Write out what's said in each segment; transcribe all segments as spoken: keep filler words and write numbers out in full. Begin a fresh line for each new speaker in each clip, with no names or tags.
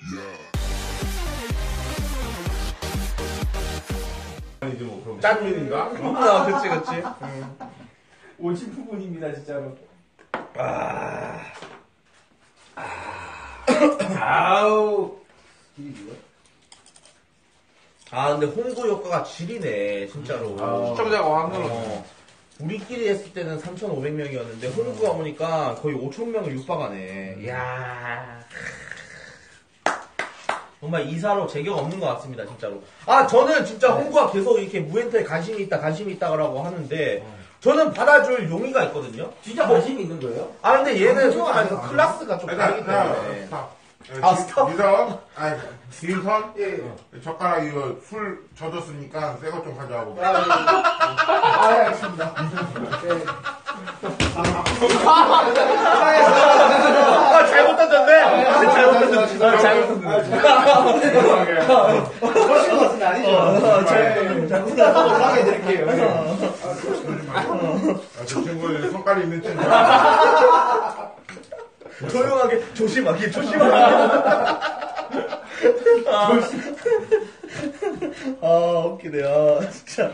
아니지 뭐 그럼
짠인가? 아, 그치 그치.
오십 부분입니다 진짜로.
아,
아우.
아 근데 홍보 효과가 지리네 진짜로.
아,
시청자가 한 명은
어, 우리끼리 했을 때는 삼천오백 명이었는데 홍보가 오니까 거의 오천 명을 육박하네. 이야. 정말 이사로 제격 없는 것 같습니다, 진짜로. 아, 저는 진짜 홍구가 계속 이렇게 무엔터에 관심이 있다, 관심이 있다라고 하는데, 저는 받아줄 용의가 있거든요?
진짜 관심 있는 거예요?
아, 근데 얘는 솔직히
아니요,
말해서
아니요.
클래스가 좀 다르기 때문에.
스탑.
아, 스탑?
미서, 아니, 빈선?
예, 예.
젓가락 이거 술 젖었으니까 새 것 좀 가져가고.
아, 예. 아, 예, 알겠습니다. 네.
아, 잘못 던졌네? 잘못 던졌네. 아, 잘못 던졌네.
그러신 것 같은데 아니죠?
어, 잘-
자, 일단 더 올라가게 드릴게요.
아, 저 친구는 성깔이 있는 친구.
조용하게, 조심하게, 조심하게. 아, 아, 웃기네. 아, 진짜.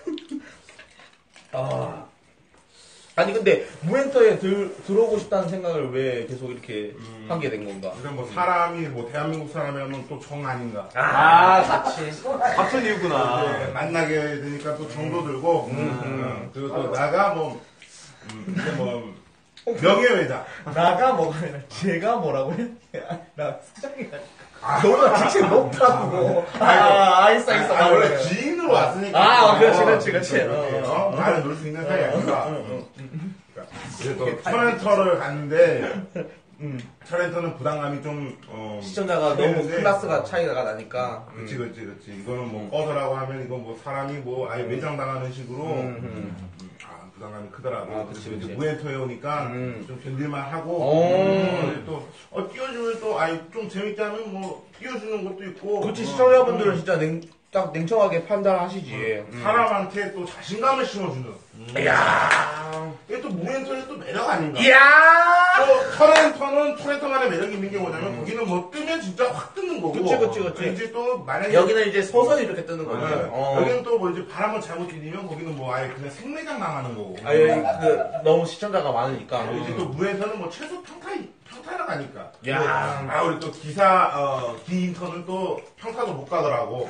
아. 아니, 근데, 무엔터에 들, 들어오고 싶다는 생각을 왜 계속 이렇게
음.
하게 된 건가?
근데 뭐 사람이 뭐 대한민국 사람이면 또 정 아닌가.
아, 같이. 같은 이유구나.
네, 만나게 되니까 또 정도 들고, 음, 그리고 또 나가 뭐, 음, 이제 뭐, 명예회장.
나가 뭐가 아니라, 제가 뭐라고 해? 나 수정이 너무 직책 높다고. 아, 아, 있어, 있어.
아, 원래 지인으로 왔으니까.
아, 그렇지, 그렇지, 그렇지.
어,
어, 어.
나를 놀 수 있는 사이 아닌가. 그래서 또 철렌터를 갔는데, 철렌터는 부담감이 좀, 어.
시청자가 너무
되는데,
클래스가 차이가 나니까.
그치, 그치, 그치. 이거는 뭐, 꺼서라고 하면, 이건 뭐, 사람이 뭐, 아예 매장당하는 식으로,
음,
음, 아, 부담감이 크더라고.
아, 그치,
그래서 이제
그치.
무엔터에 오니까,
음.
좀 견딜만 하고,
오.
음, 또, 어, 띄워주면 또, 아이, 좀 재밌게 하면 뭐, 띄워주는 것도 있고.
그렇지,
어,
시청자분들은 진짜 냉, 딱 냉정하게 판단하시지.
음. 사람한테 또 자신감을 심어주는.
이야.
이게 또 무엔터의 또 매력 아닌가?
이야.
또 터렌터는 터렌터만의 매력이 있는 게 뭐냐면 거기는 뭐 뜨면 진짜 확 뜨는 거고.
그치, 그치, 그치.
이제 또 만약에
여기는 이제 서서히 이렇게 뜨는 거지.
네.
어.
여기는 또 뭐 이제 바람을 잘못 디디면 거기는 뭐 아예 그냥 생매장 나가는 거고.
아, 여기 그, 너무 시청자가 많으니까.
이제 또 무엔터는 뭐 최소 평타 평타를 가니까.
야.
아 우리 또 기사 어, 기인터는 또 평타도 못 가더라고.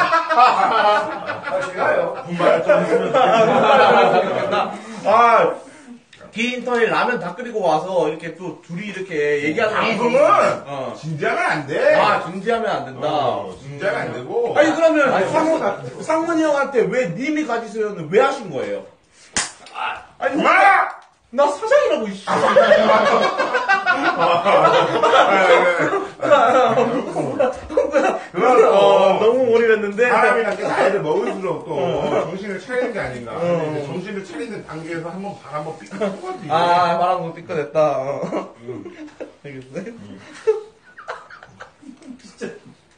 아, 제가요.
분발을 좀 했으면 좋겠다.
아, 기인턴이 라면 다 끓이고 와서 이렇게 또 둘이 이렇게 얘기하는 게
방송은
어.
진지하면 안 돼.
아, 진지하면 안 된다.
어, 진지하면 안 되고.
아니, 그러면 상문, 상문이 형한테 왜 님이 가지세요는 왜 하신 거예요? 아니,
마!
나 사장이라고, 이씨.
그건
어,
또
너무 몰입했는데.
사람이란 게 나이를 먹을수록 또 정신을 차리는 게 아닌가. 근데 이제 정신을 차리는 단계에서 한번 발 한번 삐끗 거지.
아, 말한 거 삐끗했다. 어. 알겠어요? 진짜.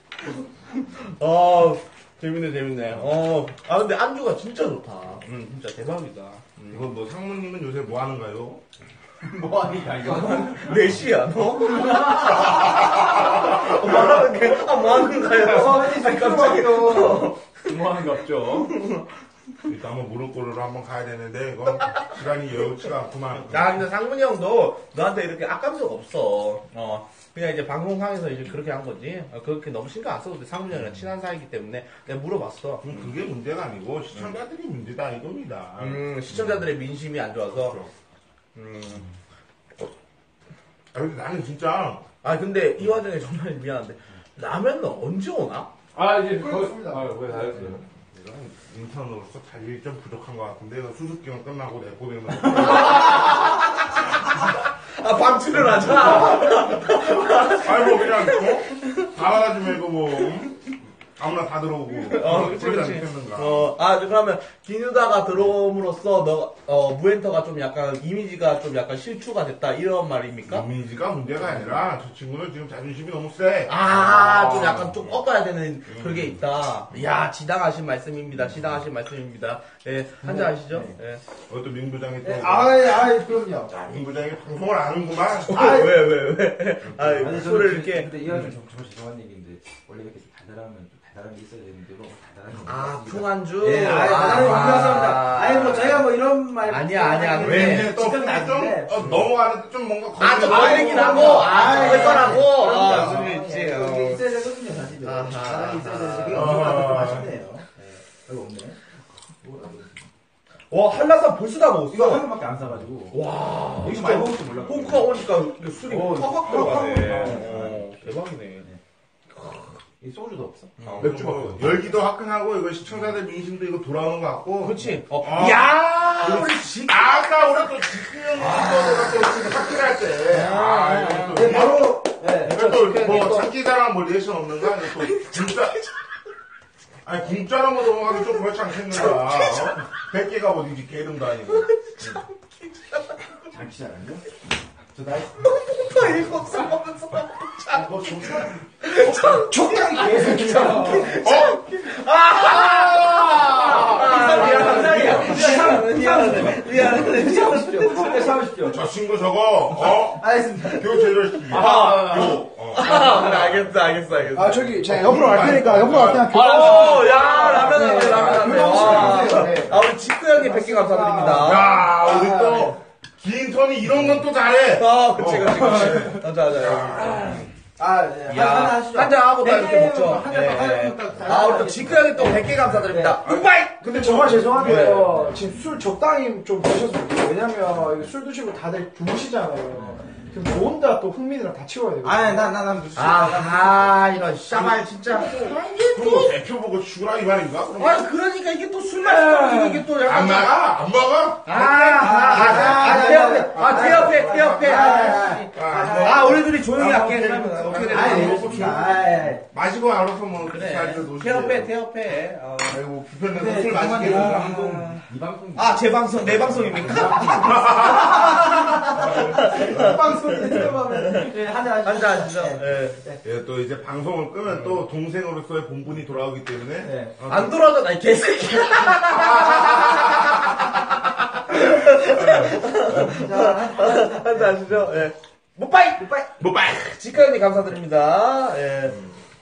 어, 재밌네, 재밌네. 어, 아, 근데 안주가 진짜 좋다. 음, 진짜 대박이다. 음.
이거 뭐 상무님은 요새 뭐 하는가요?
뭐 하니까, 이거.
몇 시야, 너? 어, 말하는 게, 아, 뭐 하는 거예요? 아니, 깜짝이야.
뭐 하는 게 없죠.
일단 한번 무릎골으로 한번 가야 되는데 이거 시간이 여유치가 않구만.
야, 근데 상문이 형도 너한테 이렇게 악감정 없어. 어. 그냥 이제 방송상에서 이제 그렇게 한 거지. 어, 그렇게 너무 신경 안 써도 돼. 상문이 형이랑 친한 사이기 때문에 내가 물어봤어.
그럼 그게 문제가 아니고 시청자들이 문제다 이겁니다.
음, 시청자들의 민심이 안 좋아서.
그렇죠.
음.
아, 근데 나는 진짜
아, 근데 이 와중에 정말 미안한데. 라면은 언제 오나?
아, 이제
그렇습니다.
아, 왜 다 했어요?
내가 인턴으로서 달리 좀 부족한 것 같은데 이거 수습기간 끝나고 내보내면
아, 방출을 하자.
아니 뭐 그냥 어? 다 받아주면 이거 뭐 음? 아무나 다 들어오고.
어, 그치,
그러지
그치.
않겠는가.
어, 아, 그러면, 기누다가 들어옴으로써, 너, 어, 무엔터가 좀 약간, 이미지가 좀 약간 실추가 됐다, 이런 말입니까?
이미지가 문제가 아니라, 저 친구는 지금 자존심이 너무 세.
아, 좀 약간 좀 꺾어야 되는 그런 게 있다. 이야, 지당하신 말씀입니다. 지당하신 말씀입니다. 예, 한잔 하시죠. 예.
그것도 민 부장이 또.
네, 아이, 아이, 그럼요.
자, 민 부장이 방송을 아는구만.
아, 왜, 왜, 왜? 아,
아니,
술을
저는
이렇게.
근데 이거 좀 정말 죄송한 얘기인데 원래 이렇게 좀 달달하면 좀 달달한 게 있어야 되는데 너무 달달한 게
아,
없습니다.
풍안주?
예, 아이, 대단히 감사합니다. 아이, 뭐, 저희가 뭐 이런 말.
아니야, 아니야.
하는
왜?
게
왠지 또
지금
좀,
나는데.
어, 넘어가는데 좀 뭔가
아, 좀
걸리는
걸리긴
거.
하고, 아,
아,
좀 거라고. 아,
그럼요.
무슨 일 있지.
예,
어.
그게 있어야 되거든요, 사실은.
아하.
다른 게 있어야 되는데, 그게
아.
엄청나게 좀 아쉽네요. 예, 이거 없네.
와, 한라산 벌써 다 먹었어.
이거 한 번밖에 안 사가지고
와,
여기서 많이 먹을 줄 몰랐거든요.
홍크가 오니까 이게 술이
어,
팍팍
팍팍
들어가네.
들어가네.
어, 대박이네.
이 소주도 없어?
어.
맥주 먹고. 열기도 화끈하고, 이거 시청자들 민심도 이거 돌아오는 것 같고.
그렇지. 어.
아.
야, 우리 지.
아까 우리 또 지크 형이 또 지금 학교할 때. 아, 이거 또.
네, 바로, 예.
이거
지크
또,
형이
뭐,
또-
장기자랑 뭐 리액션 없는가? 이거 또, 진짜. 아니, 공짜로 뭐 넘어가기 좀 그렇지 않겠는가? 어? 백 개가 어딘지 게으름도 아니고.
장치 잘하냐? 저다
또 일곱 살 먹었어.
뭐, 적당히 계속.
어?
아, 미안하네. 미안하네. 미안하네. 미안하네.
사오십시오. 사오십시오.
저 친구 저거, 어?
알겠습니다.
교체를 시키기.
아.
교. 어.
아, 그래, 알겠어, 알겠어, 알겠어.
아, 저기, 제가 옆으로 갈 테니까, 옆으로 갈 테니까 교환.
어, 야, 라면 안 돼,
네,
라면 안 돼.
교환
와.
시켜주세요. 네.
아, 우리 직구 형님 백 개 감사드립니다.
야, 우리 또, 긴 턴이 이런 건 또 잘해.
아, 그치, 그치, 그치. 자, 자, 자.
아, 네.
야,
한잔 하시죠.
한잔하고 다 이렇게
네,
먹죠.
한잔
예,
더
예.
하시면 또
아, 우리 또 직구 형님 또 백 개 감사드립니다. 굿바이!
근데 정말 죄송한데요. 지금 술 적당히 좀 드셨으면 좋겠어요. 왜냐면 이거 술 드시고 다들 주무시잖아요. 지금 저 혼자 또 흥민이랑 다 치워야 되거든요.
아니, 난, 난, 난 무슨.
아, 아, 이런 샤발 진짜.
그럼 뭐 대표 보고 죽으라 이 말인가? 그럼
아, 그러니까 이게 또 술 마시고 이게 또
안
약간.
나가? 안 먹어?
아, 아, 아, 아, 제 옆에, 아, 제 옆에, 제 옆에. 아, 아, 우리 둘이 조용히 할게. 그러면 어떻게 되나?
아이, 알겠습니다. 아이.
마시고 알아서 뭐,
그래.
잘 놓으시죠.
태 옆에, 태 옆에. 어.
아이고, 불편해서
근데
술 마시게
이
된다.
방송, 이 방송.
아, 제 방송, 내 방송입니까?
빵소리 들어가면 예, 한잔 하시죠.
한잔 하시죠. 예.
예, 또 이제 방송을 끄면 또 동생으로서의 본분이 돌아오기 때문에.
네.
어,
안 돌아오잖아, 이 개새끼야. 한잔 하시죠. 예. 못바이! 못바이!
뭐, 빨리!
직관님 감사드립니다. 예.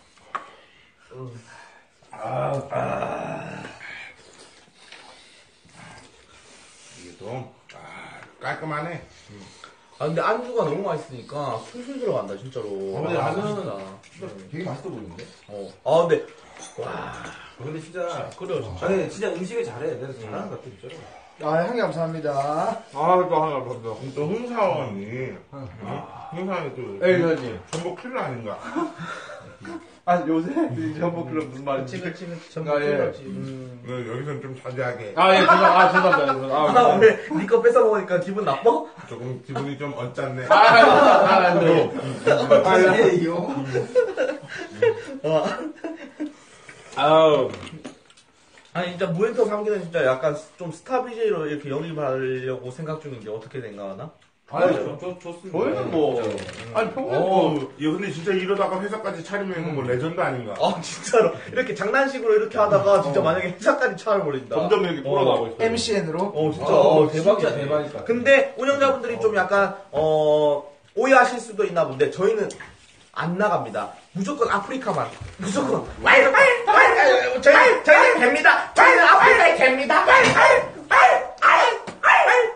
이게 또, 아, 깔끔하네.
아, 근데 안주가 너무 맛있으니까 술술 들어간다, 진짜로.
어, 근데
아,
라면은
맛있다.
되게 맛있어 보이는데?
어. 아, 근데, 와.
근데 진짜.
그래요, 진짜.
아니, 진짜 음식을 잘해. 그래서 잘하는 것 같아, 진짜로.
아, 형님 감사합니다.
아, 또 하나 더.
또 흥사원이, 어? 흥사원이 또,
에이, 선생님.
전복 킬러 아닌가?
아, 요새? 전복 클럽 무슨 말인지.
그치, 그치, 그치. 전부
아, 예.
틀렸지. 음.
네, 여기서는 좀 자제하게.
아, 예, 죄송, 아, 죄송합니다. 죄송합니다. 아,
아,
죄송합니다.
왜, 니거 뺏어 먹으니까 기분 나빠?
조금 기분이 좀 언짢네.
아, 아, 네.
아, 예, 이거.
어.
아우.
아니, 진짜 무엔터 삼 기는 진짜 약간 좀 스타 비제이로 이렇게 영입하려고 생각 중인데 어떻게 생각하나?
아니, 좋, 좋, 좋습니다.
저희는 뭐. 아니, 평소에
어,
뭐.
야, 근데 진짜 이러다가 회사까지 차리면 이거 뭐 레전드 아닌가?
아, 진짜로. 이렇게 장난식으로 이렇게 하다가 진짜 만약에 회사까지 차려버린다.
점점 여기 풀어나가고 있어요.
엠씨엔으로.
어, 진짜.
어,
어, 대박이야.
진짜 대박이다.
근데 운영자분들이 좀 약간, 어, 오해하실 수도 있나 본데 저희는 안 나갑니다. 무조건 아프리카만. 무조건. 와이, 와이, 와이, 저희, 저희는 됩니다. 저희는 아프리카에 됩니다. 와이, 와이, 와이, 와이, 와이,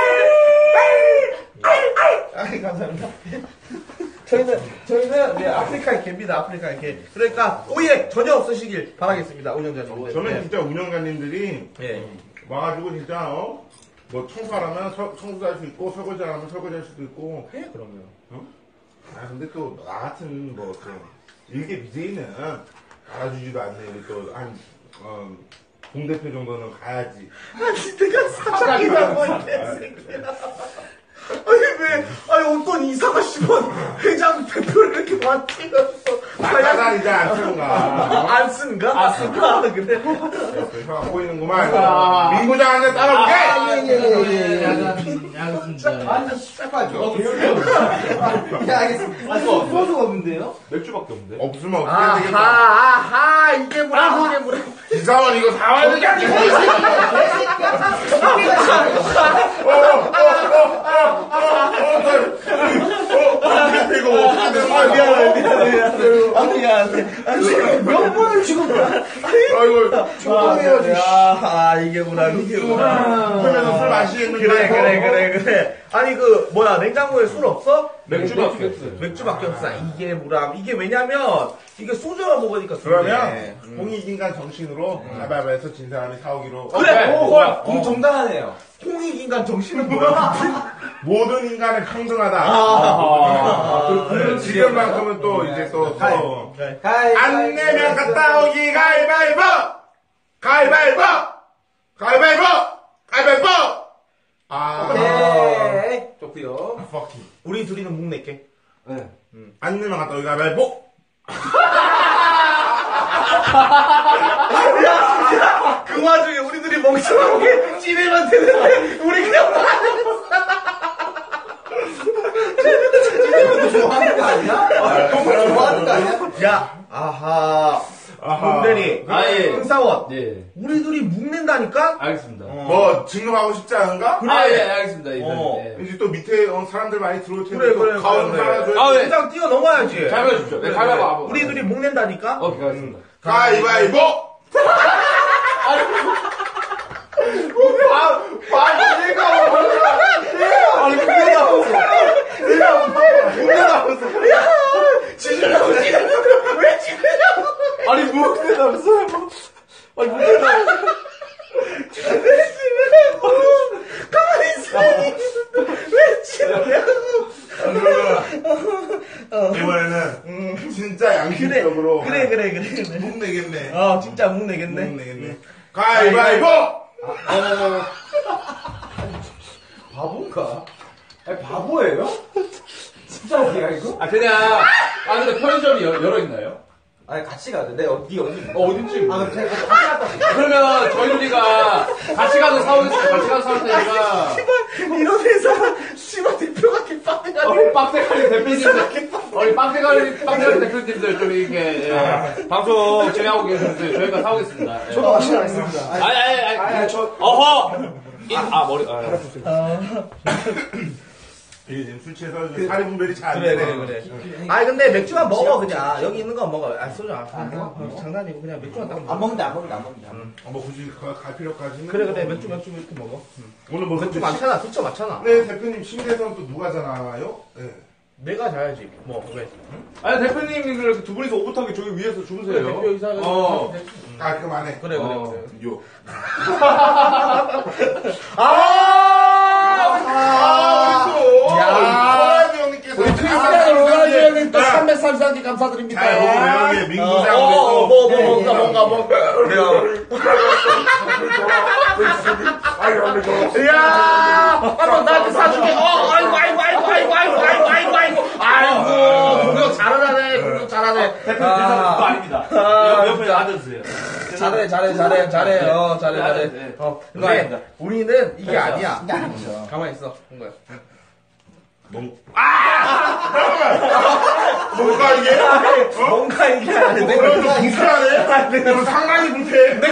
와이, 와이, 와이. 아, 감사합니다. 저희는, 저희는, 네, 아프리카에 갭니다. 아프리카에 갭. 그러니까, 오해 전혀 없으시길 바라겠습니다. 운영자님.
저는 진짜 운영관님들이
예.
와가지고 진짜, 어? 뭐 청소하려면 서- 청소도 할 수 있고, 설거지 하려면 설거지 할 수도 있고.
해, 그러면.
아, 근데 또, 나 같은, 뭐, 또, 일개 비제이는 알아주지도 않네. 우리 또, 한, 어, 동대표 정도는 가야지.
아니, 내가 사장이라고, 이 개새끼야. 아니 왜 아니 어떤 이사가 씨발 회장 대표를 이렇게 많이
나가다 이제 안 쓰는가.
안 쓴가? 안 쓴가? 그래.
혀가 보이는구만. 민구장한테 따라올게!
예예예.
아니, 씨발, 저거
예 알겠습니다.
아, 소주, 소주가 없는데요? 맥주밖에 없는데?
없으면 어떻게
아하
되겠다.
아하 이게 뭐야 이게 뭐야.
기사원 이거 사와야 되지 않겠어? 이거 어떻게 되는 거야?
미안해 미안해 아 미안해. 아니 지금
몇 번을 지금
아이고,
조동해야지.
아 이게 뭐야 이게 뭐야.
하면서 술 마시겠는
그래
거야.
그래 그래 그래. 아니 그 뭐야 냉장고에 술 없어?
맥주밖에 없어요.
맥주밖에 없어. 이게 뭐라 이게 왜냐면 이게 소주만 먹으니까
그러면
술이네. 음.
홍익인간 정신으로 가위바위보에서 진 사람이 사오기로.
그래.
오, 헐, 공 정당하네요.
홍익인간 정신은 뭐야?
모든 인간은 평등하다.
아,
네, 지금만큼은 또 이제 또 서로
그래.
안 내면 갔다 오기 가위바위보! 가위바위보! 가위바위보! 가위바위보! 아,
오케이.
좋고요.
fucking.
우리 둘이는 묵 낼게.
네.
안 내면 갔다 오기 가위바위보!
그 와중에 우리 둘이 멍청하게 찌내면 되는데 우리 그냥
좋아하는 거 아니야? 정말 좋아하는 거 아니야?
야 아하
아하.
문대리
아, 예.
흥사원
예.
우리 둘이 묵 낸다니까?
알겠습니다.
뭐, 증명하고 싶지 않은가?
그래.
아, 예, 알겠습니다. 이제.
어.
예.
이제 또 밑에 어, 사람들 많이 들어올 텐데
그래
또
그래
가운
그래,
하나
그래.
줘야
아, 예.
일단 뛰어넘어야지.
잘 보여주십시오. 네, 가위바위보 한번.
우리 둘이 묵 낸다니까?
오케이, 알겠습니다.
가위바위보!
아니 군대 나왔어. 내가 군대 나왔어.
지지라고 지지라고 왜 지지라고
아니 뭐 군대 나왔어? 아니 군대 나왔어.
왜 지지라고 가만히 있어 왜 지지라고
이번에는 진짜 양심적으로
그래 그래 그래 그래
묵 내겠네.
어 진짜 묵 내겠네.
묵 내겠네. 가위바위보!
바본가? 아니 바보예요? 진짜 어디야 이거?
아, 그냥. 아, 근데 편의점이 여- 열어있나요?
아니 같이 가야 돼. 내가 어디 어디?
어, 어딘지.
아 근데 제가 같이 갔다.
그러면 저희 둘이가 같이 가서 사오겠습니다. 같이 가서 사올 테니까.
씨발 이런 회사 씨발 대표가 개빡대가리
우리 빡대가리 대표님들, 우리 빡대가리, 빡대가리 대표님들 좀 이렇게, 예, 방송 진행하고 계시는데 저희가 사오겠습니다. 예.
저도 같이 가겠습니다.
아니, 아니, 아니.
아니, 아니, 저-
어허! 이- 아, 머리, 아.
이게 지금 술 취해서 이제 살이 분별이 잘 안
그래
돼.
그래 그래 아니 근데 맥주만 먹어 그냥 여기 있는 거 먹어 아 소주 안 아, 장난이고 그냥 맥주만 딱 먹어
안 먹는다 안 먹는다 안 먹는다.
어, 뭐 굳이 가- 갈 필요까지는.
그래 그래 맥주 맥주 이렇게 먹어
오늘 뭐
맥주
근데
많잖아 그쵸 많잖아
네, 대표님 침대에서는 또 누가 자나요? 네.
내가 자야지 뭐 왜?
아니, 대표님이 그렇게 두 분이서 오붓하게 저기 위에서
그래
주무세요.
대표 이사가
어.
깔끔하네.
그래 그래
어.
그래
요.
아!
아, 우리 또.
야.
서라지 형님께서.
우리 트위스타 로라지 형님 또 삼백삼십삼 개 감사드립니다.
자, 여기, 여기, 민구장.
어, 어, 뭐, 뭐,
예,
뭔가,
예,
뭔가, 뭔가. 이야, 한번 나한테 사줄게. 어, 아이고, 아이고, 아이고, 아이고, 아이고, 아이고, 아이고, 아이고, 아이고, 공격 잘하네, 공격 잘하네.
대표님, 대사 그거 아닙니다.
아,
옆에
진짜.
앉아주세요.
잘해, 잘해, 잘해, 잘해, 어, 잘해, 잘해.
네.
어,
그거
근데
아닙니다.
우리는 이게
그렇죠.
아니야.
이게 아니죠.
가만히 있어, 본 거야.
뭔, 아! 잠깐만! 뭔가 이게? 어?
뭔가 이게 아닌데.
뭐가 좀 불쾌하네? 내가 상당히 불쾌해. 내가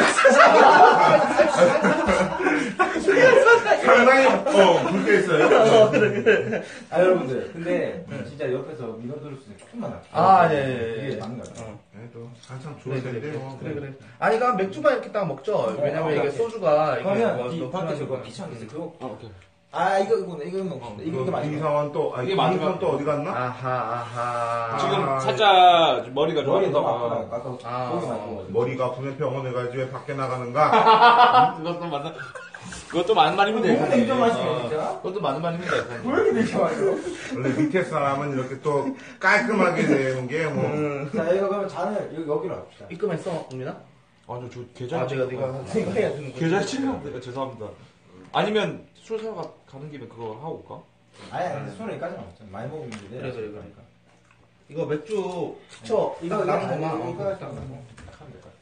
상당히, 어, 불쾌했어요.
아 여러분들 근데 진짜 옆에서 민원들을 수 있는 조금만 할게요.
아, 예, 예, 예.
이게 맞는 거 같아요.
네, 또, 한참
그래,
좋을
그래,
텐데,
그래,
뭐.
그래, 그래. 아니, 그럼 맥주만 이렇게 딱 먹죠. 왜냐면 이게
오케이.
소주가, 이게
그러면
뭐
이
또
밖에서
편하니까.
그거 귀찮은 게 있어요. 그거
아, 오케이.
아 이거 이거 이거 먹는다. 이거 이거 많이.
이상원 또, 아,
이게
이게
마지막-
마지막 또 어디 갔나?
아하, 아하.
지금
아,
살짝 머리가
머리 너무
좋아서.
아프다. 아까
아,
고기
어.
많이 먹어가지고.
머리가 구매병원에 가지 왜 밖에 나가는가?
그것도 맞나? 그것도 많은 말입니다.
너무
이사님.
냉정하시네,
어,
진짜.
그것도 많은 말입니다. 이사님.
왜 이렇게 되게 많아요?
원래 밑에 사람은 이렇게 또 깔끔하게 되는 게 뭐.
자 여기가 그러면 잔을 여기 여기로 합시다.
입금했어, 국민아?
아니요, 저 계좌.
아, 제가 네가 생각해야 되는 거.
계좌 치면 돼요. 죄송합니다. 아니면 술 사러 가, 가는 김에 그거 하고 올까?
아니, 아니, 손에 여기까지는 없죠. 많이 먹으면 이제
그래, 그래, 그래.
그러니까.
이거 맥주 식초 이거 남은 거만 어,
이거
딱
딱
넣고.
딱 하면 될 것 같아.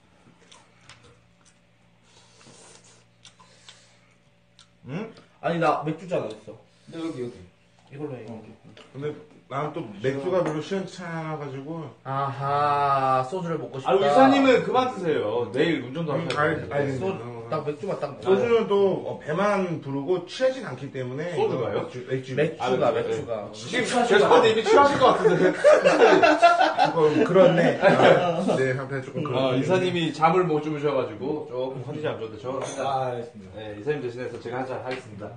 응?
아니 나 맥주잔 어딨어?
근데 여기, 여기.
이걸로 해. 이거.
근데 나는 또 맥주가 별로 시원찮아가지고.
아하 소주를 먹고 싶다.
아, 의사님은 그만 드세요. 내일 운전도
음,
하셔야
알-
돼요.
알겠습니다.
소, 딱 맥주만 딱 먹어.
소주는 또 어, 배만 부르고 취하진 않기 때문에.
소주가요?
맥주, 맥주.
맥주가
아,
맥주가.
지금 죄송한데 이미 취하실 것 같은데.
조금 그렇네. 아, 네, 상태 조금 그렇네.
어, 이사님이 잠을 못 주무셔가지고 조금 컨디션이 안 좋은데 저
아, 알겠습니다.
네, 이사님 대신해서 제가 한잔 하겠습니다.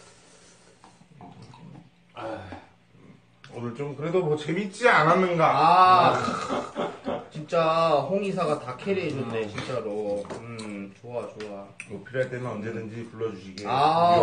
아,
오늘 좀 그래도 뭐 재밌지 않았는가.
아 진짜 홍 이사가 다 캐리해줬네 진짜로. 음 좋아 좋아.
뭐 필요할 때는 언제든지 불러주시게.
아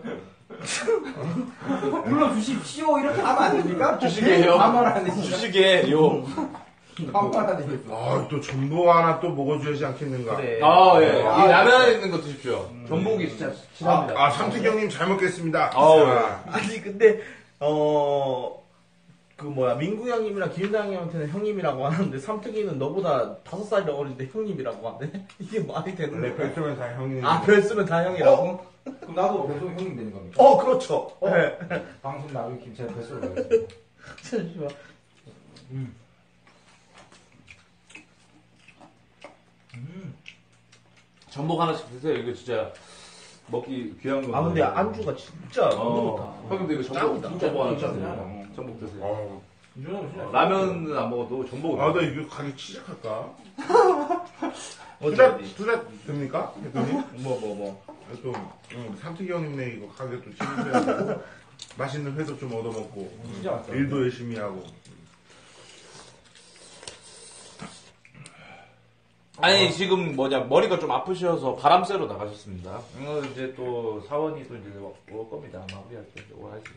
불러주십시오. 이렇게 하면 안 됩니까?
주시게요.
반말 안 되니까.
주시게요.
반말 안 되니까.
아, 또 전복 하나 또 먹어줘야지 않겠는가.
그래.
아, 예. 이 라면에 있는 거 드십시오. 전복이 진짜
아,
싫어합니다.
아 삼특경님 잘 먹겠습니다.
아우.
자,
아니 근데 어. 그 뭐야 민구 형님이랑 기윤당 형님한테는 형님이라고 하는데 삼특이는 너보다 다섯 살이 어린데 형님이라고 하네. 이게 말이 되는
원래
거야?
별점은 다 형님.
아 별수는 다 형이라고?
그럼 나도 배송 형님 되는 겁니까?
어 그렇죠.
어?
네.
방송 나중에 김치 배송을 가겠습니다.
잠시만.
전복 하나씩 드세요. 이거 진짜 먹기 귀한 거.
아 근데 안주가 진짜 너무 좋다.
어. 형님 근데 이거 전복
짱이다.
진짜 전복 하나
진짜
드세요.
짱이다.
어, 전복 드세요.
어.
라면은 안 먹어도 전복은.
아, 나 이거 가게 시작할까?
어디
투자,
어디?
투자 됩니까? 대표님?
뭐 뭐 뭐.
또, 응, 삼특경님네 이거 가게 또 취급해가지고 맛있는 회도 좀 얻어먹고
진짜 맛있다.
일도 열심히 하고.
아니 지금 뭐냐 머리가 좀 아프셔서 바람 쐬러 나가셨습니다. 어, 이제 또 사원이 또 이제 올 겁니다. 마무리할 때 오늘 하시죠.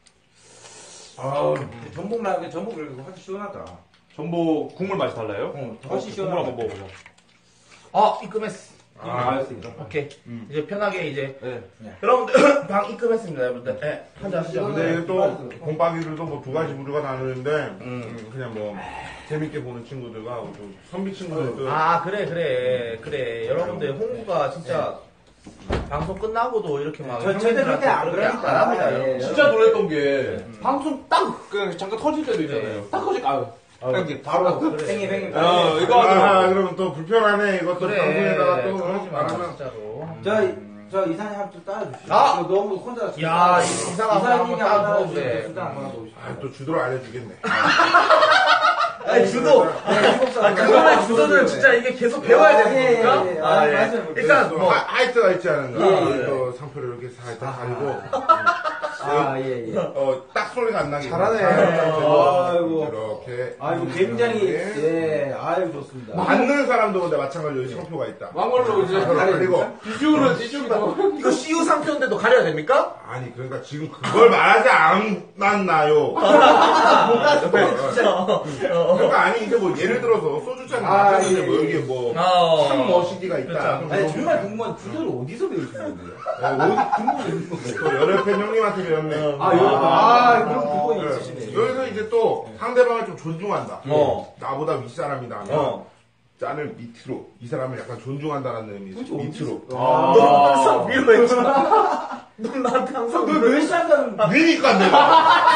아, 전복 라면, 전복을 확실히 시원하다.
전복 국물 맛이 달라요?
어,
어,
훨씬
국물
시원하다.
한번 먹어보자.
아 입금했어.
아,
알겠습니다.
오케이.
음.
이제 편하게 이제
네.
여러분들 방 입금했습니다 여러분들. 네. 한잔 하시죠.
근데 이게 또
맛있어요.
곰박이들도 뭐 두 가지 부류가 나누는데
음.
음, 그냥 뭐 재밌게 보는 친구들과 또 선비 친구들도
아 그래 그래 그래 여러분들 홍구가 진짜 방송 끝나고도 이렇게 막
저- 저희들 그때 안
그렇게
그러니까.
안 합니다
예,
여러분.
예.
진짜 놀랬던 게 방송 딱 그냥 잠깐 터질 때도 있잖아요. 딱 터질 아유. 딱 이렇게
바로
그래.
팽이 팽이.
어, 이거
아, 그러면 또 불편하네. 이것도
그래
방송에다가 또
그러지 마
말하면
진짜로.
저, 저 이사님 한번 좀 따라주시죠.
아!
이거 너무 혼자.
야, 이 이사가 한번 따라
따라주시죠.
넣어보래.
수다 한번 넣어보시죠.
아, 또 주도를 알려주겠네.
아니 주도. 아 그거는 주도는 진짜 이게 계속 배워야
아,
되는
예, 예,
겁니까?
예.
아,
아,
예.
맞아요.
일단
또
뭐
하- 하이트가 있지 않은가.
예, 예.
또 상표를 이렇게 살짝 가리고
아, 예, 예.
어, 딱 소리가 안 나게.
잘하네.
아이고.
이렇게.
아이고, 굉장히, 예, 아유, 좋습니다.
맞는 사람도 근데 마찬가지로 여기 상표가 있다.
왕걸로 이제
그리고
비주얼은 이쪽이 더.
이거 씨유 상표인데도 가려야 됩니까?
아니 그러니까 지금 그걸 말하지 않았나요? 그러니까 아니 이제 뭐 예를 들어서 소주잔
아,
마셨는데
예,
뭐
예.
여기에 뭐
어.
상머시기가 있다.
그렇죠.
그럼
아니,
뭐
정말 궁금한 구조를 어디서 배우신 건데요?
어,
궁금해, 궁금해.
또 열혈팬 형님한테 배웠네.
아, 여기, 아, 그럼 그거
네.
있으시네.
여기서 이제 또 상대방을 좀 존중한다.
어.
나보다 윗사람이다 하면
어.
짠을 밑으로 이 사람을 약간 존중한다는 의미에서
그렇죠,
밑으로.
아.
너 항상 위로 했지. 넌 나한테 항상 위로
왜 시작하는
위니까 내가.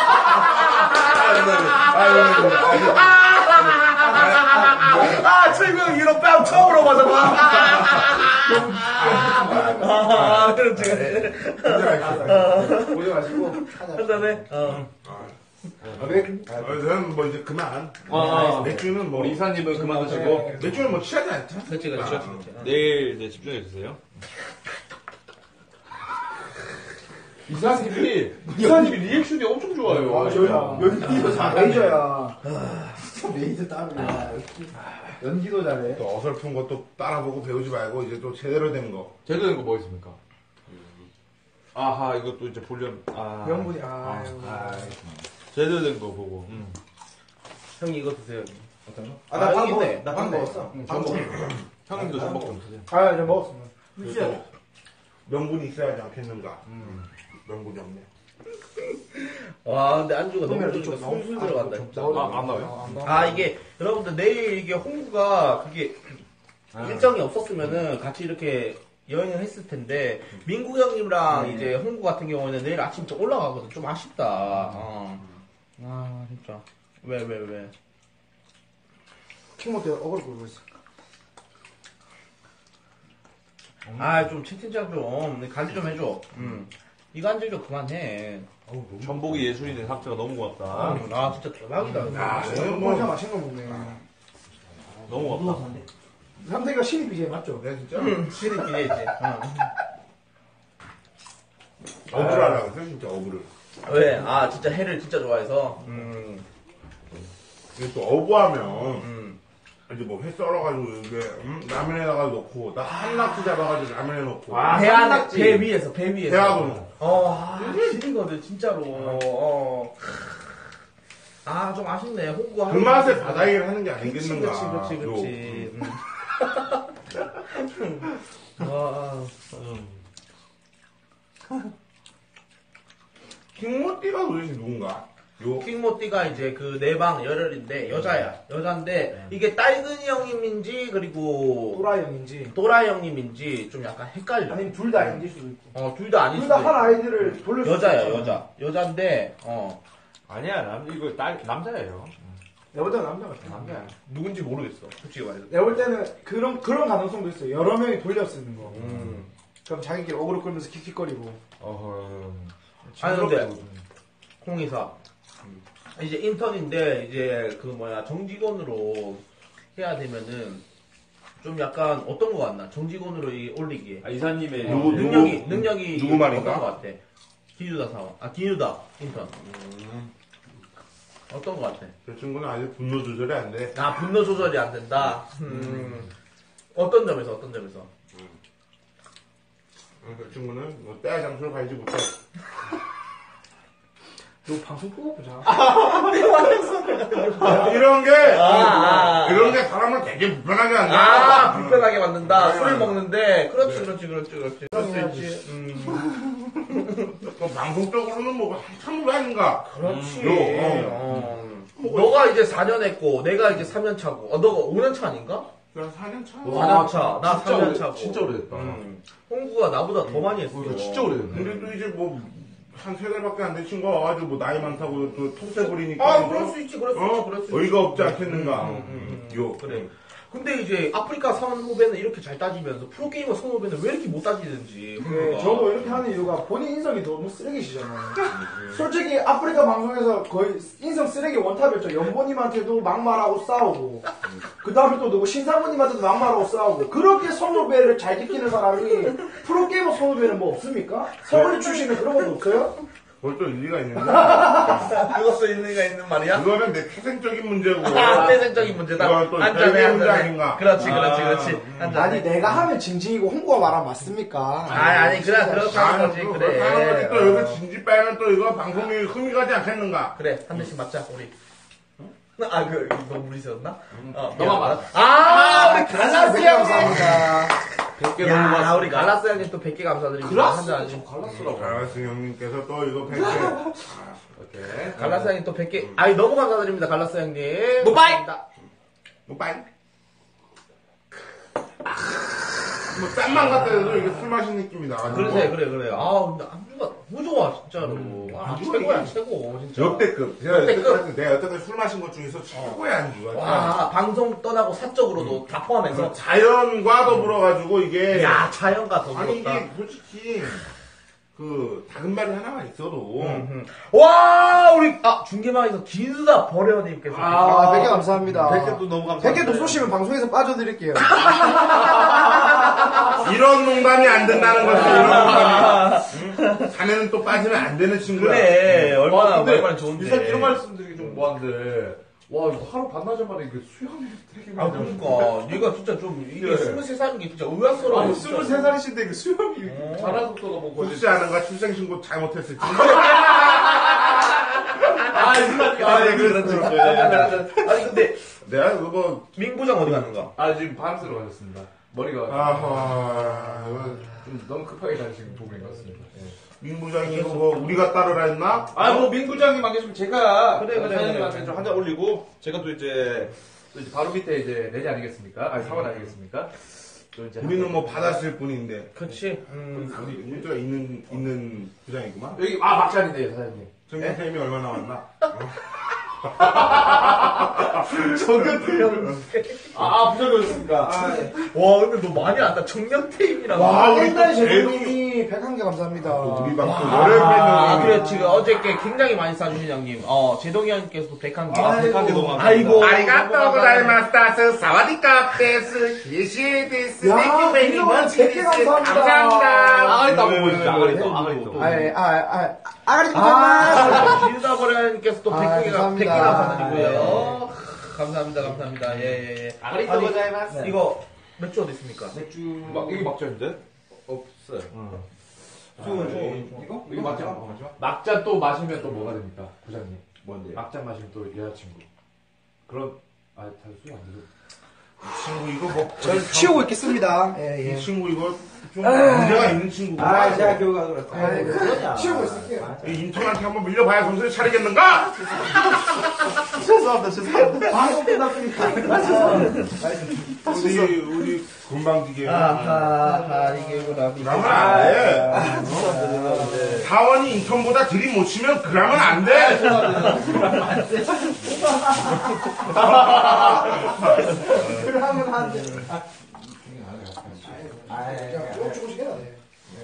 아, 철명 위로 뺨 처음으로 맞아봐. 아, 그렇지.
고생하시고.
한잔해. 어.
아, 왜?
어, 저는 뭐 이제 그만.
아,
맥주는 뭐
우리 이사님은 그만 드시고
맥주는 뭐 취하지 않죠?
그렇지, 그렇지, 그렇지.
내일 이제 집중해 주세요. 이사님이 이사님이 리액션이 엄청 좋아요.
아, 저야. 연기도 잘해.
레이저야.
진짜 메이저 땀이야. 연기도 잘해.
또 어설픈 것도 따라보고 배우지 말고 이제 또 제대로 된 거.
제대로 된 거 뭐 있습니까? 아하 이것도 이제 보려면 아
명분이, 아유.
아,
제대로 된 거 보고. 음.
형이 이거 드세요.
어떤 거?
아,
아, 나밥
여기
먹,
있네.
나밥
있네.
먹었어.
음, 전복. 형님도 전복 좀 드세요.
아, 저 먹었습니다.
그리고 또 명분이 있어야지 않겠는가. 명분이 없네.
와, 근데 안주가 너무
그러면
좋으니까
좀 나오-
술술
아,
들어간다,
좀
진짜.
나오-
아, 안 나와요?
아, 안 나와요.
아, 이게, 여러분들, 내일 이게 홍구가 그게 일정이 없었으면은 같이 이렇게 여행을 했을 텐데, 민구 형님랑 이제 홍구 같은 경우에는 내일 아침부터 올라가거든. 좀 아쉽다. 어. 아, 진짜. 왜, 왜, 왜.
킹모드 어그로 끌고 있어.
아, 좀 채팅창 좀, 관리 좀 해줘. 음. 이거 한줄 좀 그만해.
전복이 예술인의 상태가 너무 고맙다.
아, 진짜 대박이다.
야,
어,
이거
뭐
뭐.
진짜 맛있는 거 먹네.
너무 고맙다.
삼태가 신입 비제이 맞죠?
내가 진짜
실은 기대했지. 어.
어부라라고 했어, 진짜 어부를.
왜? 아, 진짜 해를 진짜 좋아해서. 음.
이게 또 어부하면,
음.
이제 뭐 회 썰어가지고 이게 음? 라면에다가 넣고 나 한낙지 잡아가지고 라면에 넣고
아,
배 안에,
산낙지.
배 위에서, 배 위에서.
대하도 넣고
어, 아, 지리거든, 진짜로. 어. 아, 좀 아쉽네. 홍구가.
그 맛에 바다일을 하는 게
그치,
아니겠는가.
그치, 그치,
요.
그치. 음. 와,
킹모띠가 도대체 누군가? 요
킹모띠가 이제 그 내방 열혈인데, 여자야. 여잔데, 이게 딸근이 형님인지, 그리고
또라 형인지.
또라 형님인지 좀 약간 헷갈려.
아니면 둘 다 형일 수도 있고.
어, 둘 다 아닐
둘
수도
다 한
있고.
아이들을 돌릴 수도
여자야,
있잖아.
여자. 여잔데, 어,
아니야, 남, 이거 딸, 남자예요.
내가 볼 때는 남자 같아.
남자야.
누군지 모르겠어. 솔직히 말해서.
내가 볼 때는 그런, 그런 가능성도 있어요. 여러 명이 돌려 쓰는 거.
음.
그럼 자기끼리 어그로 끌면서 킥킥거리고.
어허.
아니, 근데,
징그럽다,
홍이사. 이제 인턴인데, 이제 그 뭐야, 정직원으로 해야 되면은, 좀 약간 어떤 거 같나? 정직원으로 이 올리기에.
아, 이사님의
누구, 누구?
능력이, 능력이.
누구 말인가?
어떤 거 같아? 기누다 사원. 아, 기누다. 인턴. 어떤 거 같아?
저 친구는 아직 분노 조절이 안 돼.
아, 분노 조절이 안 된다? 음. 어떤 점에서, 어떤 점에서?
그 친구는 뭐 때야 장소를 가지 못해.
너 방송 끄고 보자.
이런 게
아, 아.
이런 게 사람을 되게 불편하게 한다.
아, 불편하게 만든다.
네.
술을 먹는데, 그렇지,
네.
그렇지, 그렇지, 그렇지. 그럴 수 있지. 음.
또 방송적으로는 뭐 한참 왜 아닌가.
그렇지.
음, 요,
어. 너가 이제 사 년 했고, 내가 이제 삼 년 차고, 어, 너가 오 년 차 아닌가?
그냥 사 년 차.
사 년 차. 나
진짜
삼 년
오래-
차고.
진짜 오래됐다.
음. 홍구가 나보다 더 많이 했어.
이거 진짜 오래됐네.
근데 또 이제 뭐 한 세 달밖에 안 된 친구가 와가지고 뭐 나이 많다고 또 톡세 부리니까.
아,
뭐,
그럴 수 있지, 그럴 수 있지,
어?
그럴 수 있지.
어이가 없지 않겠는가.
음, 음, 음.
요.
그래. 근데 이제 아프리카 선후배는 이렇게 잘 따지면서 프로게이머 선후배는 왜 이렇게 못 따지는지.
네,
홍구가.
저도 이렇게 하는 이유가 본인 인성이 너무 쓰레기시잖아요. 솔직히 아프리카 방송에서 거의 인성 쓰레기 원탑이었죠. 연보님한테도 막말하고 싸우고, 그 다음에 또 누구 신사모님한테도 막말하고 싸우고, 그렇게 선후배를 잘 지키는 사람이 프로게이머 선후배는 뭐 없습니까? 서울이 출신은 그런 건 없어요?
그것도 일리가 있는데.
그것도 있는가 있는 말이야?
그거는 내 태생적인 문제고.
아, 태생적인 문제다.
그건 또
한 잔에
별개의
한
문제
잔에.
아닌가.
그렇지, 그렇지,
아,
그렇지. 한 잔에.
아니 내가 하면 징징이고 홍보가 말하면 맞습니까?
아니, 아니, 그래, 그렇다는
아니,
거지,
또
그래.
그렇다는 거지. 또
어.
여기 진지 빼면 또 이거 방송이 흠이 가지 않겠는가.
그래, 한 대씩 맞자, 우리. 아, 그, 너무 무리였나? 어,
너가
미안. 아, 우리
네,
갈라스 형님!
감사합니다.
백 개
야,
너무 고맙습니다.
우리 갈라스 형님 또 백 개 감사드립니다.
글라스?
한 잔.
저 갈라스라고.
잘하신 형님께서 또 이거 백 개.
오케이.
갈라스 형님 또 백 개. 아이, 너무 감사드립니다, 갈라스 형님.
뭐, 빠이!
감사합니다.
뭐 빠이. 뭐 짠만 갖다 해도 이게 술 마신 느낌이다.
그래, 그래, 그래. 아, 근데 안주가 너무 좋아, 진짜로. 아,
안주가
최고야,
이게
최고, 진짜.
역대급. 제가
역대급.
여태까지, 내가 여태까지 술 마신 것 중에서 최고의 안주가.
와, 방송 떠나고 사적으로도 다 포함해서.
자연과 더불어가지고 이게.
야, 자연과 더불었다.
아니 이게 솔직히 그 작은 말이 하나만 있어도
음. 와, 우리, 아, 중계방에서 기수다 버려님께서.
아, 백 개 감사합니다.
백 개도 너무 감사합니다.
백 개 또 쏘시면 방송에서 빠져드릴게요.
이런 농담이 안 된다는 거지. 이런 농담이. 응? 자네는 또 빠지면 안 되는 친구야.
그래, 얼마나,
와, 근데
얼마나 좋은데.
이사님 이런 말씀드리기 좀 뭐한데, 와, 이거 하루 반나절만에 이게 수영이 되게
아,
많이
그러니까. 얘가 진짜 좀, 이게
네.
스물세 살인 게 진짜 의아스러워.
아니,
진짜.
스물세 살이신데 그 수영이
어.
자라 속도가 뭐 거의.
혹시 아는가 출생신고 잘못했을지.
아, 이사님. 아, 예, 그렇죠. 예.
아니, 근데,
내가 그거
민부장 어디 가는가?
아, 지금 바람쐬러 가셨습니다. 머리가.
아하 이거
좀 너무 급하게 다니시는 부분인 것 같습니다. 예.
민 부장이 이거 뭐 우리가 따르라 했나?
아, 뭐, 민 부장님 안 계시면 제가.
그래, 그래,
사장님한테
그래.
좀 한 잔 올리고, 제가 또 이제, 또 이제 바로 밑에 이제 내리 아니겠습니까? 아니, 사원 아니겠습니까? 또 이제.
우리는 뭐 받았을 뿐인데.
그렇지. 음.
우리 우리가 있는 있는 부장이구만.
여기, 아, 막잔이네요, 사장님.
정경 쌤이 얼마 나왔나?
정년태 형.
아, 아 부장님이었습니까?
와, 근데 너 많이 안다. 정년태임이라고.
와,
우리
옛날
또
제동이 백한 개 감사합니다.
우리 방또 열혈
아,
팬이.
그래, 지금 어저께 굉장히 많이 싸주신 형님. 어, 제동이 형께서도 백한 개.
아이고.
백한 개 너무 감사합니다.
아이고.
아리가또 고자이마스타스 사와디카페스 예시데스
야,
땡큐 베리
이거
먼치리스
백 개 감사합니다.
감사합니다.
아가리 따고 보여주죠, 아가리 따, 아가리 따.
아, 아, 아, 아가리 좀
아, 길다버려님께서 또
아,
백 개가, 백 개
감사합니다.
감사드리고요. 감사합니다, 감사합니다. 예, 예, 예.
아가리
아니,
떠고자이마스.
이거, 맥주 어디 있습니까?
맥주.
막, 이게 막잔인데?
없어요.
아,
저, 저,
예.
이거?
이거 맞죠?
어, 맞죠?
막잔 또 마시면 또 뭐가 됩니까, 부장님?
뭔데?
막잔 마시면 또 여자친구. 그럼, 아, 다 술이 안 되죠.
이 친구 이거 뭐
저는 치우고 있겠습니다. 예,
이
예.
친구 이거 좀 문제가 있는 친구구나.
아, 제가 교육하도록 했어.
아, 네.
그러냐.
치우고 있을게요.
이 인턴한테 한번 밀려봐야 정신을 차리겠는가?
죄송합니다, 죄송합니다. 방송 끝났으니까.
우리 우리 건방지게
아하, 이게구나.
그러면 안 돼. 사원이 인턴보다 들이 못 치면 그러면 안 돼.
그러면 안 돼.
아,
야, 꼭 조금씩 해야 돼.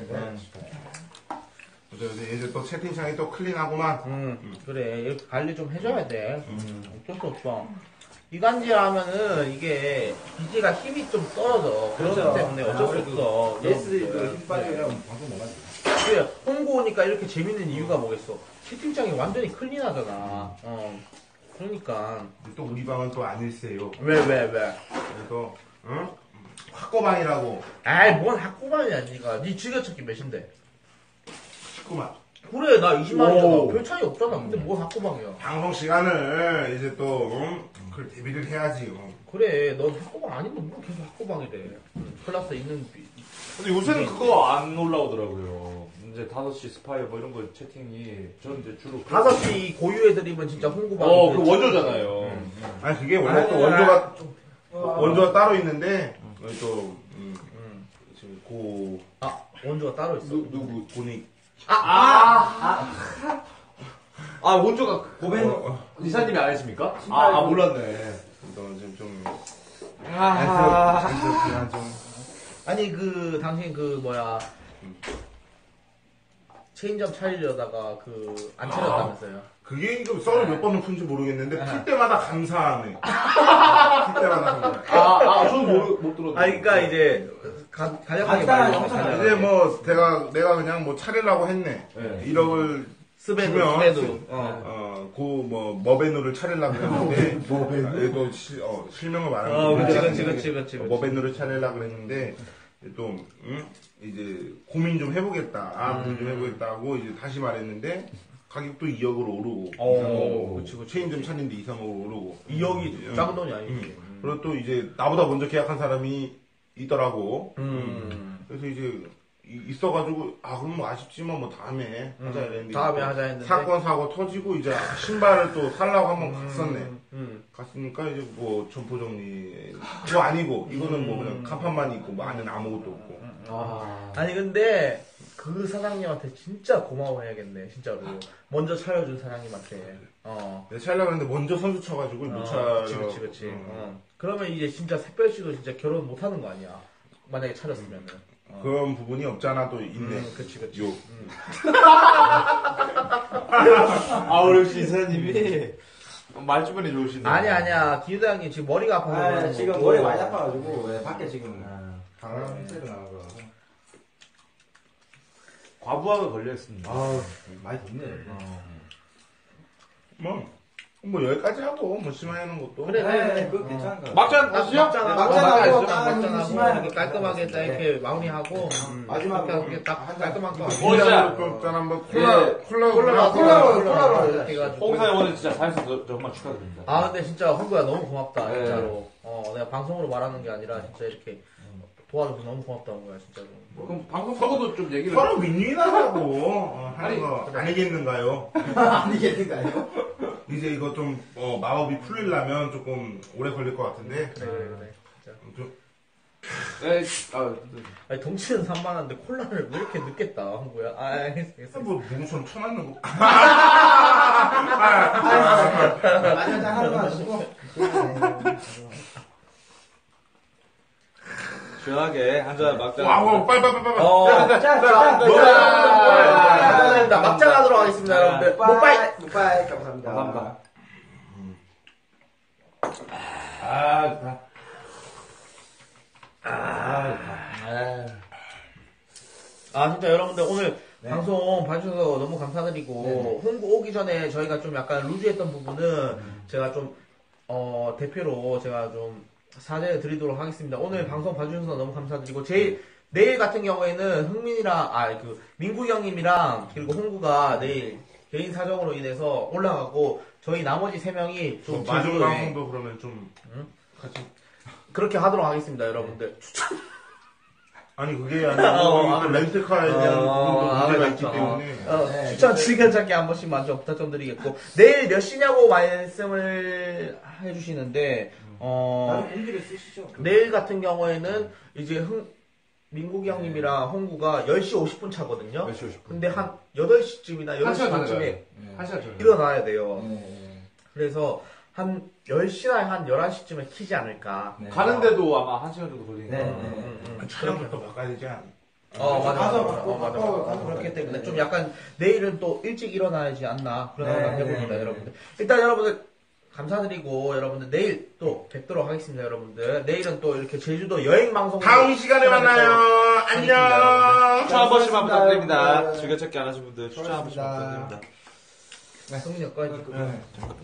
이제 이제 또 채팅창이 또 클린하구만.
음, 그래. 이렇게 관리 좀 해줘야 돼. 음, 어쩔 수 없어. 이간질 하면은 이게 비지가 힘이 좀 떨어져. 그렇기
그렇죠.
때문에 어쩔 수 없어.
예스, 그, 힘 빠지면 방송 못 하지.
그래, 홍보 오니까 이렇게 재밌는 이유가 뭐겠어. 채팅창이 완전히 클린하잖아. 어. 그러니까.
또 우리 방은 또 아닐세요.
왜, 왜, 왜?
그래서 응? 학고방이라고
아이, 뭔 학고반이야, 니가. 니 즐겨찾기 몇인데?
십구만.
그래, 나 이십만이잖아.
오.
별 차이 없잖아. 근데 뭔 학고방이야.
방송 시간을 이제 또 응? 그걸 대비를 해야지. 응?
그래, 넌 학고방 아니면 뭐 계속 학고방이래. 클라스 있는 비-
근데 요새는 그거 안 올라오더라고요. 이제 다섯 시 스파이어 뭐 이런 거 채팅이, 전 이제 주로.
다섯 시 고유 애들이면 진짜 홍보방.
어, 그 원조잖아요.
아니 그게 원래 또
아니,
원조가 원조가 따로 있는데 또 음,
음.
지금 고
아, 원조가 따로 있어.
누, 누구 고니
아, 원조가
고벤.
어, 어,
이사님이 안 했습니까? 아, 아, 몰랐네.
너 지금 좀
아,
안쓰럽긴 좀
아니, 그, 당신 그, 뭐야. 체인점 차리려다가 그, 안 차렸다면서요.
그게 이거 썰을 몇 번을 푼지 모르겠는데 풀 때마다 감사하네. 풀 때마다 감사.
아, 아, 저는 못, 못 들었는데.
아, 그니까 이제, 가, 가격하게
간단한
말해요.
영상
간단하게.
이제 뭐 내가 내가 그냥 뭐 차리려고 했네.
네.
일억을
스베도,
주면
스베도. 어.
어, 고, 뭐, 머베누를 차리려고 했는데, 얘도 시, 어, 실명을 말하는
어,
거
그치, 그치, 그치, 그치, 그치.
머베누를 차리려고 했는데, 또, 응? 이제, 고민 좀 해보겠다. 아, 고민 좀 해보겠다고 이제 다시 말했는데, 가격도 이억으로 오르고,
어,
이상으로
그치, 그치.
체인점 차린데 이상으로 오르고.
이억이
음.
작은 돈이 아니지.
음. 그리고 또 이제, 나보다 먼저 계약한 사람이 있더라고.
음.
그래서 이제, 이- 있어가지고 아 그럼 뭐 아쉽지만 뭐 다음에 하자 이랬는데
다음에
또
하자 했는데.
사건 사고 터지고 이제 신발을 또 살라고 한번 갔었네.
음.
갔으니까 이제 뭐 점포 정리 그거 아니고 이거는 뭐 그냥 간판만 있고 뭐 안에는 아무것도 없고.
아.
아니, 근데, 그 사장님한테 진짜 고마워해야겠네, 진짜로. 먼저 차려준 사장님한테. 어.
내가 차려고 했는데 먼저 선수 쳐가지고 못 차려.
그치, 그치, 그치.
어.
어. 그러면 이제 진짜 샛별씨도 진짜 결혼 못 하는 거 아니야. 만약에 차렸으면은. 어.
그런 부분이 없잖아 또 있네.
음, 그치, 그치.
요.
음.
아, 우리 역시 이사님이 말주변이 좋으시네.
아니, 아니야. 기우대장님 지금 머리가 아파서
아,
그러는
지금
거고.
머리 많이 아파가지고, 왜 밖에 지금, 강남 세로 나가고.
과부하가 걸려있습니다.
아, 많이 덥네.
뭐, 뭐 여기까지 하고 뭐 심하는 것도.
그래, 그래.
네, 그거 괜찮은 거
막잔
딱
하시죠?
막장
네,
하고,
막장 하고,
막장
딱
막장 하고,
심하게
이렇게 깔끔하게 딱 이렇게 마무리하고, 음,
마지막으로
이렇게 딱 깔끔한 거.
어,
콜라
진짜.
그 있잖아 뭐 콜라
예.
콜라
콜라로,
콜라로,
콜라로,
콜라로
이렇게 해가지고.
홍사원은 진짜 사연서 저- 정말 축하드립니다.
아, 근데 진짜 홍구야 너무 고맙다,
네.
진짜로. 어, 내가 방송으로 말하는 게 아니라 진짜 이렇게 도와줘서 너무 고맙다는 거야 진짜로.
그럼 방송 사고도 좀 얘기를.
서로 윈윈하자고 어, 하는
아니,
거 아니겠는가요?
아니겠는가요?
이제 이거 좀 어, 마법이 풀리려면 조금 오래 걸릴 것 같은데
그래 그래 그래. 진짜.
좀
에, 아,
아니 덩치는 산만한데 콜라를 왜 이렇게 늦겠다 한 거야? 아 알겠어 알겠어.
뭐 누구처럼 쳐맞는 거
마지막 하는 거 아시고.
시원하게 한잔 막자.
와우 빨빨빨빨
어.
자, 자,
감사합니다. 막장 하도록 하겠습니다, 여러분들. 못바이!
못바이. 감사합니다.
감사합니다.
아 좋다.
아, 진짜 여러분들 오늘
네.
방송 봐주셔서 너무 감사드리고, 홍보 오기 전에 저희가 좀 약간 루즈했던 부분은
음.
제가 좀, 어, 대표로 제가 좀 사죄 드리도록 하겠습니다. 오늘 방송 봐주셔서 너무 감사드리고, 제일, 내일 같은 경우에는 흥민이랑, 아, 그, 민구 형님이랑, 그리고 홍구가 내일 개인 사정으로 인해서 올라가고, 저희 나머지 세 명이 좀
마지막
제주도에
방송도 그러면 좀 같이
그렇게 하도록 하겠습니다, 여러분들.
아니 그게 아니라
어,
또
아,
렌트카에 대한
어,
부분도
아,
문제가
그렇죠.
있기 때문에
어,
네,
추천
그렇죠.
즐겨찾기 한 번씩만 좀 부탁 좀 드리겠고, 내일 몇 시냐고 말씀을 해주시는데, 어,
나는 공지를 쓰시죠.
내일 같은 경우에는 이제 흥, 민국이 형님이랑 홍구가 열 시 오십 분 차거든요.
몇 시 오십 분.
근데 한 여덟 시쯤이나
한
여덟 시
시간 전에
반쯤에
가요. 한 시간 전에.
일어나야 돼요.
네.
그래서 한 열 시나 한 열한 시쯤에 키지 않을까.
네.
가는데도 아마 한 시간 정도 걸리니까.
네, 네.
음, 음, 음.
촬영을 또 바꿔야 되지 않아?
어, 맞아,
가서
맞아,
바꿔,
어, 맞아,
바꿔,
맞아.
가서
그렇기
바꿔.
때문에
네.
좀 약간 내일은 또 일찍 일어나야지 않나 그런
네,
생각
네,
해봅니다,
네,
여러분들. 일단 여러분들 감사드리고 여러분들 내일 또 뵙도록 하겠습니다, 여러분들. 내일은 또 이렇게 제주도 여행 방송
다음 시간에 만나요. 안녕.
추천 한 번씩만
수고하셨습니다.
부탁드립니다.
네.
즐겨찾기 안 하신 분들 추천 한 번씩만
수고하셨습니다.
부탁드립니다.
성민이 여기까지.
네.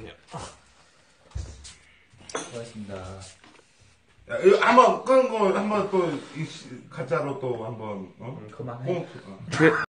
수고하셨습니다.
야, 이거 한번 끄는 거 한번 또 이 시- 가짜로 또 한번 어?
음, 그만해.
꽁트, 어.